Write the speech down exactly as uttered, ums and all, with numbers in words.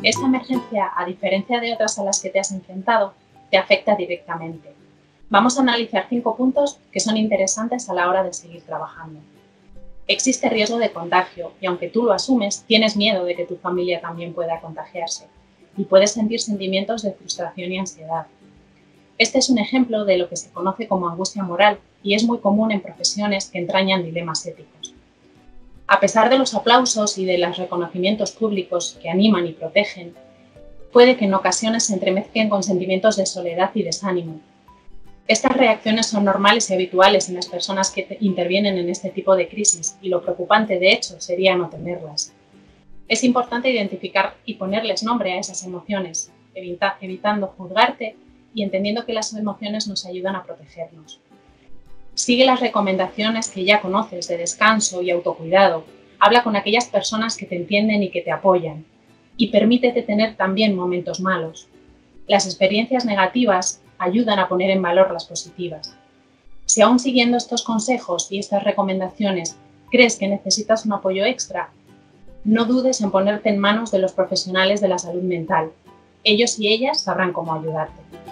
Esta emergencia, a diferencia de otras a las que te has enfrentado, te afecta directamente. Vamos a analizar cinco puntos que son interesantes a la hora de seguir trabajando. Existe riesgo de contagio y aunque tú lo asumes, tienes miedo de que tu familia también pueda contagiarse y puedes sentir sentimientos de frustración y ansiedad. Este es un ejemplo de lo que se conoce como angustia moral y es muy común en profesiones que entrañan dilemas éticos. A pesar de los aplausos y de los reconocimientos públicos que animan y protegen, puede que en ocasiones se entremezclen con sentimientos de soledad y desánimo. Estas reacciones son normales y habituales en las personas que intervienen en este tipo de crisis y lo preocupante, de hecho, sería no tenerlas. Es importante identificar y ponerles nombre a esas emociones, evita, evitando juzgarte y entendiendo que las emociones nos ayudan a protegernos. Sigue las recomendaciones que ya conoces de descanso y autocuidado. Habla con aquellas personas que te entienden y que te apoyan. Y permítete tener también momentos malos. Las experiencias negativas ayudan a poner en valor las positivas. Si aún siguiendo estos consejos y estas recomendaciones crees que necesitas un apoyo extra, no dudes en ponerte en manos de los profesionales de la salud mental. Ellos y ellas sabrán cómo ayudarte.